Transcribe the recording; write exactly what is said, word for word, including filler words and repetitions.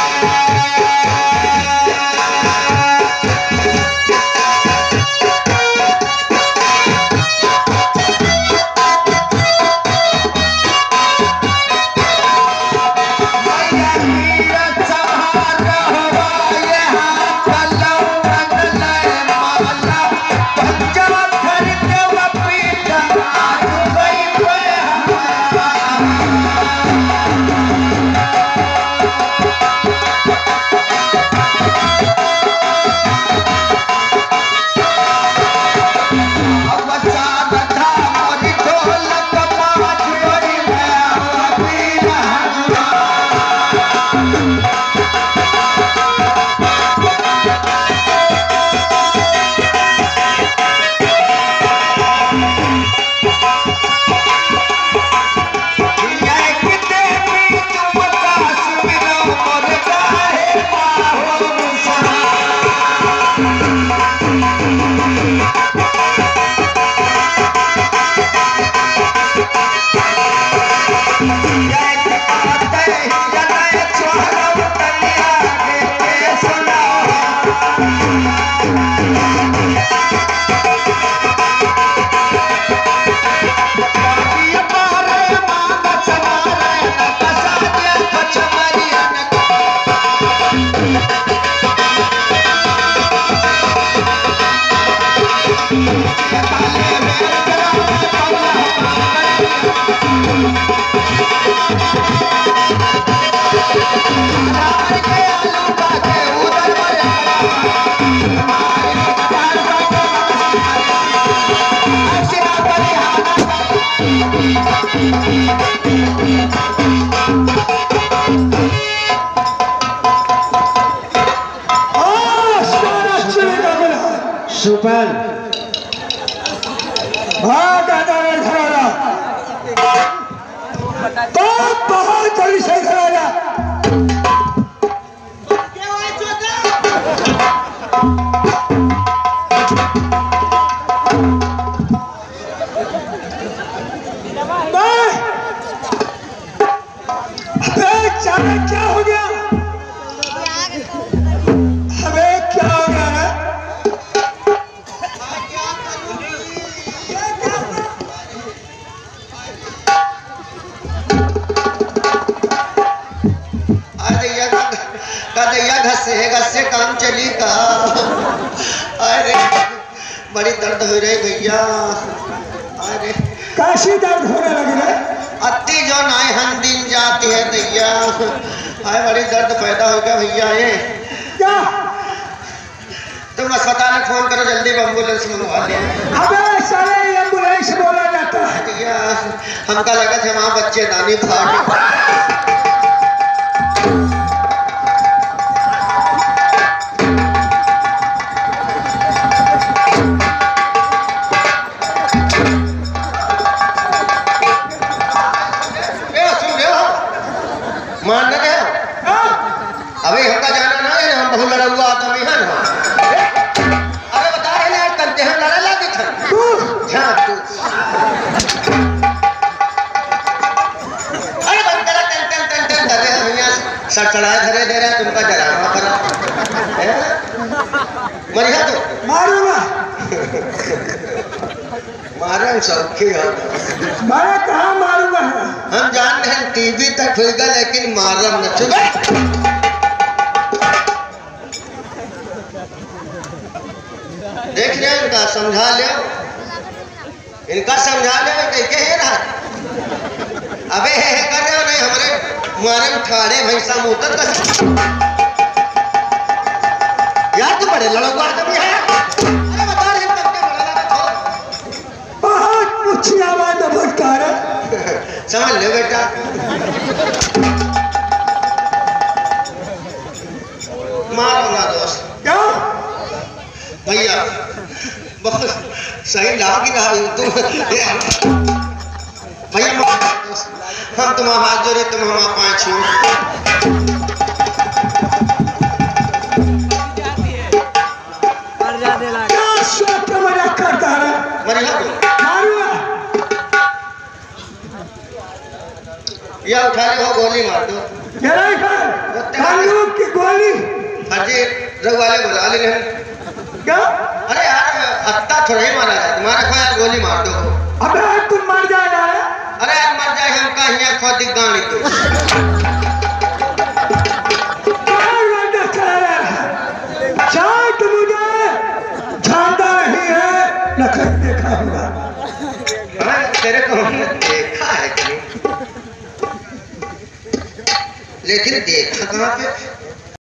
सुपन भाग आता है घराला तो बहुत जल्दी से घराला क्या हो गया हमें क्या हो गया है घसे घसे काम चली का अरे बड़ी दर्द हो रही भैया अरे काशी दर्द होने लगी है अति जो नाय हम दिन जाती है भैया अरे बड़ी दर्द पैदा हो गया भैया ये क्या तुम अस्पताल में फोन करो जल्दी एम्बुलेंस मंगवा ले अबे साले एम्बुलेंस बोला जाता है भैया हमका लगा था वहाँ बच्चे दानी फाट मानना क्या अभी हमका जाना ना है हम बहुत लड़ा हुआ आदमी है ना अरे बता रहे ना करते हैं लड़ा ला दिखा तू हाँ तू अरे बंद करा टन टन टन टन धरे हम यहाँ सड़सड़ाए धरे दे रहे तुमका डरावा करा मरिया तो मारूंगा मारे सौखी है मैं कहाँ मारूंगा हम जान रहे हैं टीवी तक फिर लेकिन मारम न चुके देख रहे इनका समझा ले इनका समझा ले कैसे है रहा अबे है, है कर रहे नहीं हमारे मारे ठाड़े भैंसा मोटर का यार तू बड़े लड़का कभी है अरे बता रहे बहुत ऊंची आवाज में भटकार समझ लो बेटा मारो ना दोस्त क्या भैया बहुत सही लाग रहा तुम भैया हम तुम्हारा हाथ जोड़े तुम हम पाए छू क्या शौक का मजाक करता है मरिया मारूंगा या उठा ले वो गोली मार दो क्या रघुवाले बुला ले रहे क्या? अरे यार अत्ता थोड़ा ही मारा जाए तुम्हारा को यार गोली मार दो अबे तुम मर जाएगा। अरे यार मर जाए हम का यहाँ खोदी गाड़ी तो शायद मुझे जानता नहीं है न कहीं देखा होगा। हाँ तेरे को हमने देखा है कि लेकिन देखा कहाँ पे